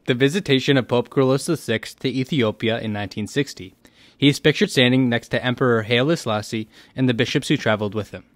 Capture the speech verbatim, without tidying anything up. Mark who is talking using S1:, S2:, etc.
S1: the visitation of Pope Kyrillos the sixth to Ethiopia in nineteen sixty. He is pictured standing next to Emperor Haile Selassie and the bishops who traveled with him.